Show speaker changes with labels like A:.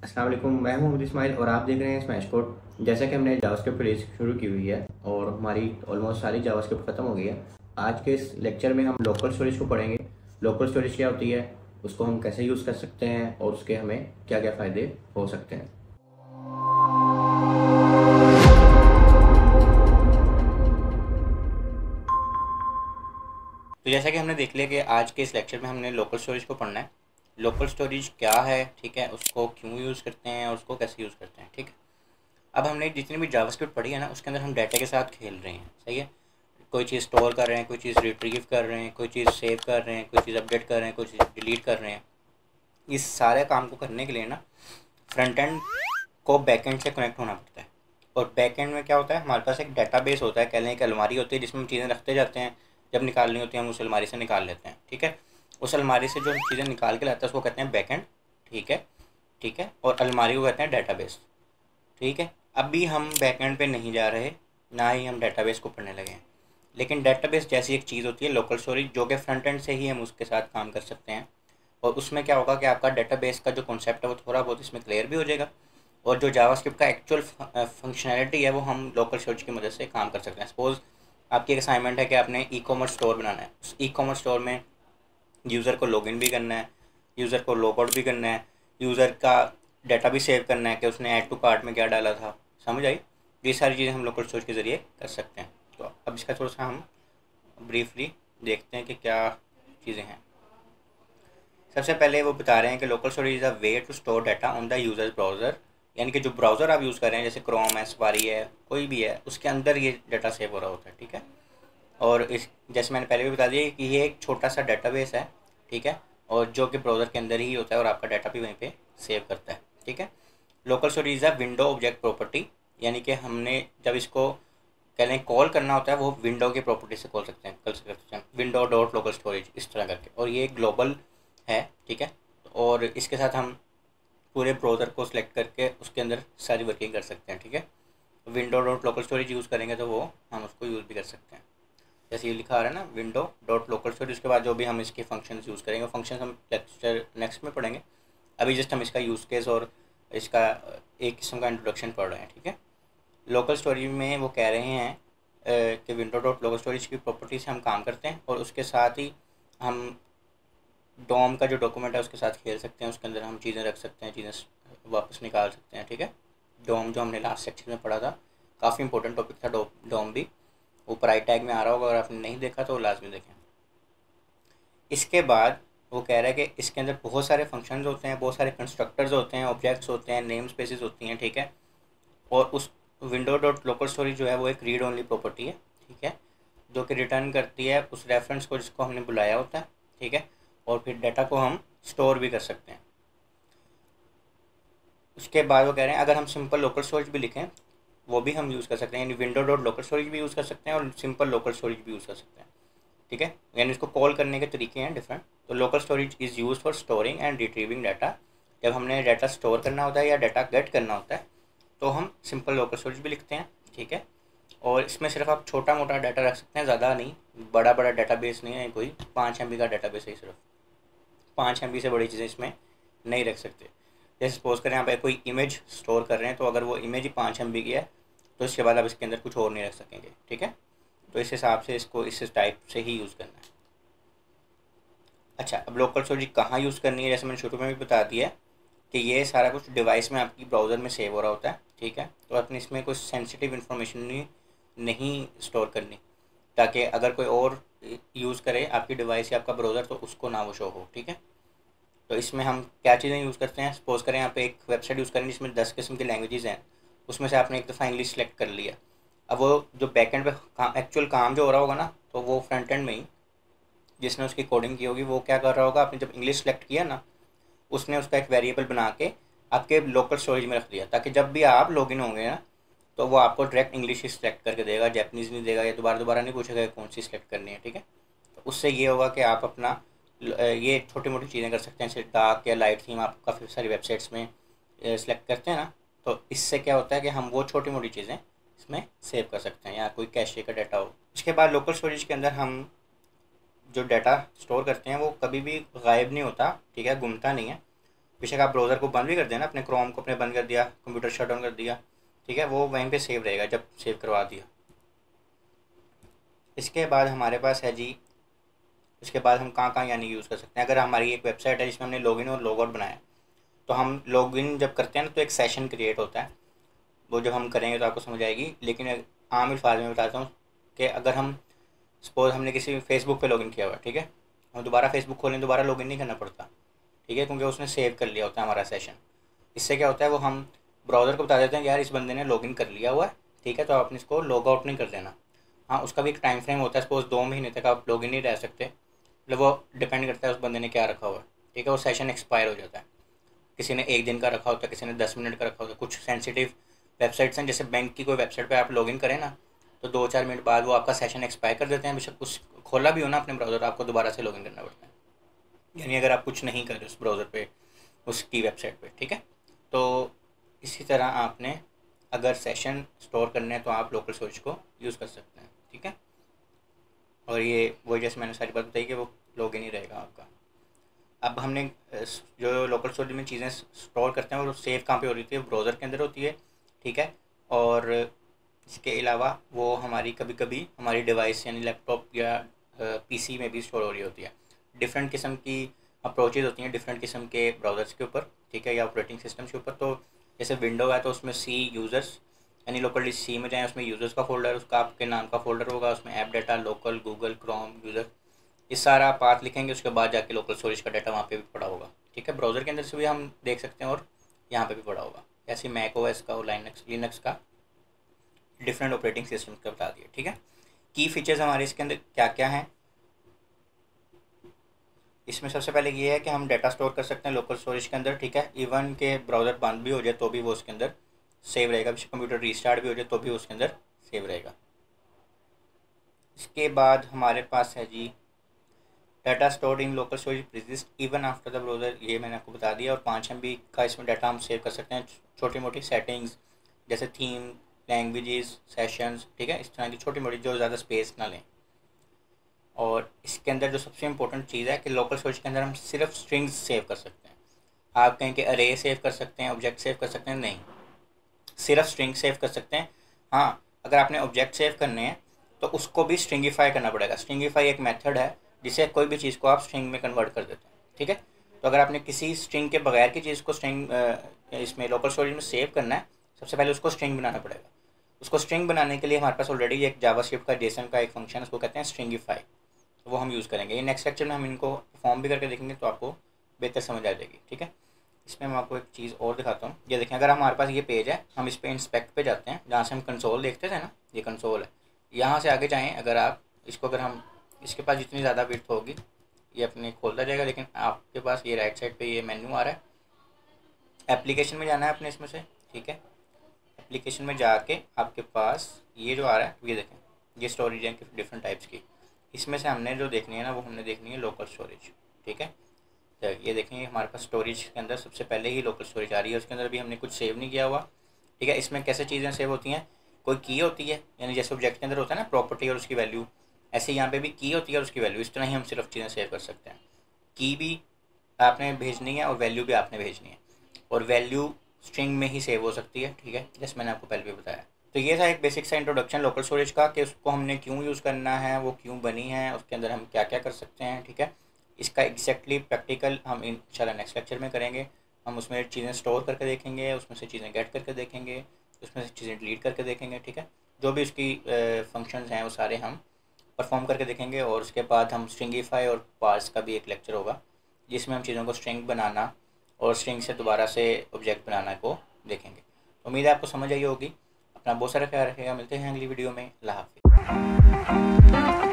A: अस्सलाम वालेकुम, मैं हूं मोहम्मद इस्माइल और आप देख रहे हैं स्मैश कोड। जैसा कि हमने जावास्क्रिप्ट सीरीज शुरू की हुई है और हमारी ऑलमोस्ट सारी जावास्क्रिप्ट खत्म हो गई है। आज के इस लेक्चर में हम लोकल स्टोरेज को पढ़ेंगे। लोकल स्टोरेज क्या होती है, उसको हम कैसे यूज़ कर सकते हैं और उसके हमें क्या क्या फ़ायदे हो सकते हैं।
B: तो जैसा कि हमने देख लिया कि आज के इस लेक्चर में हमने लोकल स्टोरेज को पढ़ना है। लोकल स्टोरेज क्या है, ठीक है, उसको क्यों यूज़ करते हैं और उसको कैसे यूज़ करते हैं, ठीक है। अब हमने जितनी भी जावास्क्रिप्ट पढ़ी है ना, उसके अंदर हम डाटा के साथ खेल रहे हैं, सही है। कोई चीज़ स्टोर कर रहे हैं, कोई चीज़ रिट्रीव कर रहे हैं, कोई चीज़ सेव कर रहे हैं, कोई चीज़ अपडेट कर रहे हैं, कोई चीज़ डिलीट कर रहे हैं। इस सारे काम को करने के लिए ना फ्रंट एंड को बैक एंड से कनेक्ट होना पड़ता है। और बैक एंड में क्या होता है, हमारे पास एक डाटाबेस होता है, कह लें एक अलमारी होती है जिसमें हम चीज़ें रखते जाते हैं। जब निकालनी होती है हम उस अलमारी से निकाल लेते हैं, ठीक है। उस अलमारी से जो हम चीज़ें निकाल के लाते हैं उसको कहते हैं बैक एंड, ठीक है, ठीक है। और अलमारी को कहते हैं डाटाबेस, ठीक है। अभी हम बैक एंड पे नहीं जा रहे, ना ही हम डाटाबेस को पढ़ने लगे हैं। लेकिन डाटाबेस जैसी एक चीज़ होती है लोकल स्टोरेज, जो कि फ्रंट एंड से ही हम उसके साथ काम कर सकते हैं। और उसमें क्या होगा कि आपका डाटाबेस का जो कॉन्सेप्ट है वो थोड़ा बहुत इसमें क्लियर भी हो जाएगा। और जो जावास्क्रिप्ट का एक्चुअल फंक्शनैलिटी है वो हम लोकल स्टोरेज की मदद से काम कर सकते हैं। सपोज़ आपकी एक असाइनमेंट है कि आपने ई कॉमर्स स्टोर बनाना है। उस ई कॉमर्स स्टोर में यूज़र को लॉगिन भी करना है, यूज़र को लॉग आउट भी करना है, यूज़र का डाटा भी सेव करना है कि उसने ऐड टू कार्ट में क्या डाला था। समझ आई? ये सारी चीज़ें हम लोकल स्टोरेज के ज़रिए कर सकते हैं। तो अब इसका थोड़ा सा हम ब्रीफली देखते हैं कि क्या चीज़ें हैं। सबसे पहले वो बता रहे हैं कि local storage is a way to store data on the user browser. यानी कि जो ब्राउज़र आप यूज़ कर रहे हैं, जैसे क्रोम है, सफारी है, कोई भी है, उसके अंदर ये डाटा सेव हो रहा होता है, ठीक है। और इस जैसे मैंने पहले भी बता दिया कि ये एक छोटा सा डाटाबेस है, ठीक है। और जो कि ब्राउज़र के अंदर ही होता है और आपका डाटा भी वहीं पे सेव करता है, ठीक है। Local storage is a window object property. यानी कि हमने जब इसको कह लें कॉल करना होता है, वो विंडो की प्रॉपर्टी से कॉल सकते हैं, कर सकते हैं, विंडो डॉट लोकल स्टोरेज इस तरह करके। और ये ग्लोबल है, ठीक है। और इसके साथ हम पूरे ब्राउज़र को सिलेक्ट करके उसके अंदर सारी वर्किंग कर सकते हैं, ठीक है। Window dot local storage use करेंगे तो वो हम उसको यूज़ भी कर सकते हैं। जैसे ये लिखा आ रहा है ना, विंडो डॉट लोकल स्टोरेज। उसके बाद जो भी हम इसके फंक्शंस यूज़ करेंगे, फंक्शन हम लेक्चर नेक्स्ट में पढ़ेंगे। अभी जस्ट हम इसका यूज़ केस और इसका एक किस्म का इंट्रोडक्शन पढ़ रहे हैं, ठीक है। लोकल स्टोरेज में वो कह रहे हैं कि विंडो डॉट लोकल स्टोरेज की प्रॉपर्टी से हम काम करते हैं और उसके साथ ही हम डोम का जो डॉक्यूमेंट है उसके साथ खेल सकते हैं। उसके अंदर हम चीज़ें रख सकते हैं, चीज़ें वापस निकाल सकते हैं, ठीक है। डोम जो हमने लास्ट सेक्शन में पढ़ा था, काफ़ी इंपॉर्टेंट टॉपिक था डोम भी। ऊपर आई टैग में आ रहा होगा, अगर आपने नहीं देखा तो लाजमी देखें। इसके बाद वो कह रहा है कि इसके अंदर बहुत सारे फंक्शंस होते हैं, बहुत सारे कंस्ट्रक्टर्स होते हैं, ऑब्जेक्ट्स होते हैं, नेम स्पेसिस होती हैं, ठीक है। और उस विंडो डॉट लोकल स्टोरेज जो है वो एक रीड ओनली प्रॉपर्टी है, ठीक है, जो कि रिटर्न करती है उस रेफरेंस को जिसको हमने बुलाया होता है, ठीक है। और फिर डाटा को हम स्टोर भी कर सकते हैं। उसके बाद वो कह रहे हैं अगर हम सिंपल लोकल स्टोरेज भी लिखें वो भी हम यूज़ कर सकते हैं, यानी विंडो डॉट लोकल स्टोरेज भी यूज़ कर सकते हैं और सिंपल लोकल स्टोरेज भी यूज़ कर सकते हैं, ठीक है। यानी इसको कॉल करने के तरीके हैं डिफरेंट। तो local storage is use for storing and retrieving data. जब हमने डाटा स्टोर करना होता है या डाटा गेट करना होता है तो हम सिंपल लोकल स्टोरेज भी लिखते हैं, ठीक है। और इसमें सिर्फ आप छोटा मोटा डाटा रख सकते हैं, ज़्यादा नहीं। बड़ा बड़ा डाटाबेस नहीं है कोई, 5 MB का डाटाबेस है सिर्फ। 5 MB से बड़ी चीज़ें इसमें नहीं रख सकते। जैसे सपोज़ करें आप कोई इमेज स्टोर कर रहे हैं, तो अगर वो इमेज ही 5 MB की है तो इसके बाद आप इसके अंदर कुछ और नहीं रख सकेंगे, ठीक है। तो इस हिसाब से इसको इस टाइप से ही यूज़ करना है। अच्छा, अब लोकल स्टोरेज कहाँ यूज़ करनी है, जैसे मैंने शुरू में भी बता दिया है कि ये सारा कुछ डिवाइस में आपकी ब्राउज़र में सेव हो रहा होता है, ठीक है। तो अपने इसमें कुछ सेंसिटिव इन्फॉर्मेशन नहीं स्टोर करनी, ताकि अगर कोई और यूज़ करे आपकी डिवाइस या आपका ब्राउज़र तो उसको ना वो शो हो, ठीक है। तो इसमें हम क्या चीज़ें यूज़ करते हैं, सपोज़ करें आप एक वेबसाइट यूज़ करें जिसमें 10 किस्म की लैंग्वेजेस हैं, उसमें से आपने एक दफ़ा इंग्लिश सेलेक्ट कर लिया। अब वो जो बैक एंड पे काम, एक्चुअल काम जो हो रहा होगा ना, तो वो फ्रंट एंड में ही जिसने उसकी कोडिंग की होगी वो क्या कर रहा होगा, आपने जब इंग्लिश सेलेक्ट किया ना, उसने उसका एक वेरिएबल बना के आपके लोकल स्टोरेज में रख दिया, ताकि जब भी आप लॉगिन होंगे ना तो वो आपको डायरेक्ट इंग्लिश ही सिलेक्ट करके देगा, जैपनीज़ नहीं देगा या दोबारा दोबारा नहीं पूछेगा कौन सी सिलेक्ट करनी है, ठीक है। तो उससे ये होगा कि आप अपना ये छोटी मोटी चीज़ें कर सकते हैं, जैसे डार्क या लाइट थीम आप काफ़ी सारी वेबसाइट्स में सेलेक्ट करते हैं ना, तो इससे क्या होता है कि हम वो छोटी मोटी चीज़ें इसमें सेव कर सकते हैं, या कोई कैशे का डाटा हो। इसके बाद लोकल स्टोरेज के अंदर हम जो डाटा स्टोर करते हैं वो कभी भी गायब नहीं होता, ठीक है, गुमता नहीं है। बेशक आप ब्राउज़र को बंद भी कर देना, अपने क्रोम को अपने बंद कर दिया, कंप्यूटर शट डाउन कर दिया, ठीक है, वो वहीं पे सेव रहेगा जब सेव करवा दिया। इसके बाद हमारे पास है जी, इसके बाद हम कहाँ कहाँ यानी यूज़ कर सकते हैं। अगर हमारी एक वेबसाइट है जिसमें हमने लॉगिन और लॉग आउट बनाया, तो हम लॉगिन जब करते हैं ना तो एक सेशन क्रिएट होता है, वो जब हम करेंगे तो आपको समझ आएगी। लेकिन आम अल्फाज में बताता हूँ कि अगर हम सपोज हमने किसी फेसबुक पे लॉगिन किया हुआ, ठीक है, हम दोबारा फेसबुक खोलें, दोबारा लॉगिन नहीं करना पड़ता, ठीक है, क्योंकि उसने सेव कर लिया होता है हमारा सेशन। इससे क्या होता है, वो हम ब्राउज़र को बता देते हैं यार इस बंदे ने लॉगिन कर लिया हुआ है, ठीक है, तो आपने इसको लॉग आउट नहीं कर देना। हाँ, उसका भी एक टाइम फ्रेम होता है, सपोज 2 महीने तक आप लॉगिन नहीं रह सकते, मतलब वो डिपेंड करता है उस बंदे ने क्या रखा हुआ है, ठीक है, वो सेशन एक्सपायर हो जाता है। किसी ने 1 दिन का रखा होता है, किसी ने 10 मिनट का रखा होता है। कुछ सेंसिटिव वेबसाइट्स हैं, जैसे बैंक की कोई वेबसाइट पे आप लॉगिन करें ना, तो 2-4 मिनट बाद वो आपका सेशन एक्सपायर कर देते हैं। बेशक कुछ खोला भी हो ना अपने ब्राउज़र, आपको दोबारा से लॉगिन करना पड़ता है, यानी अगर आप कुछ नहीं कर रहे उस ब्राउज़र पे, उसकी वेबसाइट पे, ठीक है। तो इसी तरह आपने अगर सेशन स्टोर करने हैं तो आप लोकल स्टोरेज को यूज़ कर सकते हैं, ठीक है। और ये वही जैसे मैंने सारी बात बताई कि वो लॉगिन ही रहेगा आपका। अब हमने जो लोकल स्टोरेज में चीज़ें स्टोर करते हैं वो सेव कहाँ पे हो रही थी, ब्राउज़र के अंदर होती है, ठीक है। और इसके अलावा वो हमारी कभी कभी हमारी डिवाइस यानी लैपटॉप या पीसी में भी स्टोर हो रही होती है। डिफरेंट किस्म की अप्रोचेज होती हैं डिफरेंट किस्म के ब्राउज़र्स के ऊपर, ठीक है, या ऑपरेटिंग सिस्टम्स के ऊपर। तो जैसे विंडो है तो उसमें सी यूज़र्स, यानी लोकल सी में जाएँ, उसमें यूज़र्स का फोल्डर, उसका आपके नाम का फोल्डर होगा, उसमें app data, local, Google, Chrome, user, ये सारा पाथ लिखेंगे, उसके बाद जाके लोकल स्टोरेज का डाटा वहाँ पे भी पड़ा होगा, ठीक है। ब्राउज़र के अंदर से भी हम देख सकते हैं और यहाँ पे भी पड़ा होगा। ऐसे मैक ओएस का और लिनक्स का डिफरेंट ऑपरेटिंग सिस्टम का बता दिया, ठीक है। की फीचर्स हमारे इसके अंदर क्या क्या हैं, इसमें सबसे पहले ये है कि हम डाटा स्टोर कर सकते हैं लोकल स्टोरेज के अंदर, ठीक है। इवन के ब्राउज़र बंद भी हो जाए तो भी वो उसके अंदर सेव रहेगा, कंप्यूटर रीस्टार्ट भी हो जाए तो भी उसके अंदर सेव रहेगा। इसके बाद हमारे पास है जी data stored in local storage persist even after the browser, ये मैंने आपको बता दिया। और 5 MB का इसमें डाटा हम सेव कर सकते हैं, छोटी मोटी सेटिंग्स जैसे थीम, लैंग्वेजेस, सेशंस, ठीक है, इस तरह की छोटी मोटी जो ज़्यादा स्पेस ना लें। और इसके अंदर जो सबसे इम्पोर्टेंट चीज़ है कि लोकल स्टोरेज के अंदर हम सिर्फ स्ट्रिंग्स सेव कर सकते हैं। आप कहें कि अरे सेव कर सकते हैं, ऑब्जेक्ट सेव कर सकते हैं, नहीं, सिर्फ स्ट्रिंग सेव कर सकते हैं। हाँ, अगर आपने ऑब्जेक्ट सेव करने हैं तो उसको भी स्ट्रिंगिफाई करना पड़ेगा। स्ट्रिंगिफाई एक मेथड है जिससे कोई भी चीज़ को आप स्ट्रिंग में कन्वर्ट कर देते हैं, ठीक है। तो अगर आपने किसी स्ट्रिंग के बगैर की चीज़ को स्ट्रिंग इसमें लोकल स्टोरेज में सेव करना है, सबसे पहले उसको स्ट्रिंग बनाना पड़ेगा। उसको स्ट्रिंग बनाने के लिए हमारे पास ऑलरेडी एक जावास्क्रिप्ट का जेसन का एक फंक्शन है, उसको कहते हैं स्ट्रिंगिफाई, तो वो हम यूज़ करेंगे। ये नेक्स्ट लेक्चर में हम इनको फॉर्म भी करके देखेंगे तो आपको बेहतर समझ आ जाएगी, ठीक है। इसमें मैं आपको एक चीज़ और दिखाता हूँ। ये देखें, अगर हमारे पास ये पेज है, हम इस पे इंस्पेक्ट पे जाते हैं, जहाँ से हम कंसोल देखते थे ना, ये कंसोल है। यहाँ से आगे जाएँ, अगर आप इसको, अगर हम इसके पास जितनी ज़्यादा विड्थ होगी ये अपने खोलता जाएगा, लेकिन आपके पास ये राइट साइड पे ये मेन्यू आ रहा है। एप्लीकेशन में जाना है अपने इसमें से, ठीक है। एप्लीकेशन में जाके आपके पास ये जो आ रहा है, ये देखें, ये स्टोरेज है डिफरेंट टाइप्स की। इसमें से हमने जो देखनी है ना, वो हमने देखनी है लोकल स्टोरेज, ठीक है। तो ये देखेंगे हमारे पास स्टोरेज के अंदर सबसे पहले ही लोकल स्टोरेज आ रही है, उसके अंदर भी हमने कुछ सेव नहीं किया हुआ, ठीक है। इसमें कैसे चीज़ें सेव होती हैं, कोई की होती है, यानी जैसे ऑब्जेक्ट के अंदर होता है ना प्रॉपर्टी और उसकी वैल्यू, ऐसे यहाँ पे भी की होती है और उसकी वैल्यू, इस तरह ही हम सिर्फ चीज़ें सेव कर सकते हैं। की भी आपने भेजनी है और वैल्यू भी आपने भेजनी है, और वैल्यू स्ट्रिंग में ही सेव हो सकती है, ठीक है, जैसे मैंने आपको पहले भी बताया। तो ये था एक बेसिक सा इंट्रोडक्शन लोकल स्टोरेज का, कि उसको हमने क्यों यूज़ करना है, वो क्यों बनी है, उसके अंदर हम क्या क्या कर सकते हैं, ठीक है। इसका एग्जैक्टली प्रैक्टिकल हम इंशाल्लाह नेक्स्ट लेक्चर में करेंगे। हम उसमें चीज़ें स्टोर करके देखेंगे, उसमें से चीज़ें गेट करके देखेंगे, उसमें से चीज़ें डिलीट करके देखेंगे, ठीक है। जो भी उसकी फंक्शंस हैं वो सारे हम परफॉर्म करके देखेंगे। और उसके बाद हम स्ट्रिंगिफाई और पार्स का भी एक लेक्चर होगा, जिसमें हम चीज़ों को स्ट्रिंग बनाना और स्ट्रिंग से दोबारा से ऑब्जेक्ट बनाना को देखेंगे। उम्मीद है आपको समझ आई होगी। अपना बहुत सारा ख्याल रखिएगा, मिलते हैं अगली वीडियो में। अल्लाह हाफ़िज़।